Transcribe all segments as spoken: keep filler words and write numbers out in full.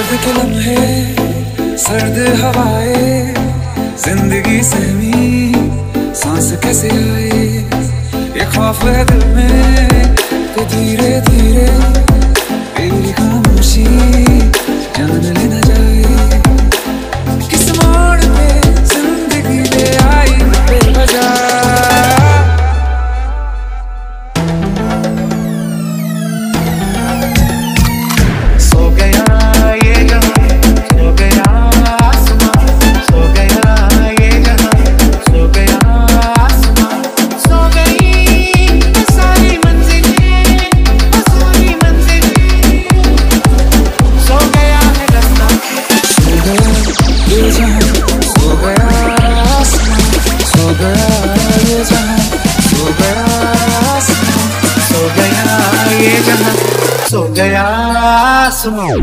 रात के लम्हे, सर्द हवाएं, जिंदगी सहमी सांस कैसे आए। ये ख्वाफ है दिल में कि धीरे धीरे तेरी खामोशी जान ले न जाए। किस मोड़ पे जिंदगी ले आई बेवजह। सो गया आसमां।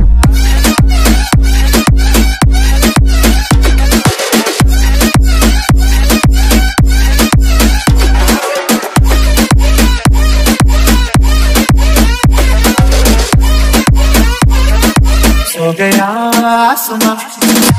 सो गया आसमां।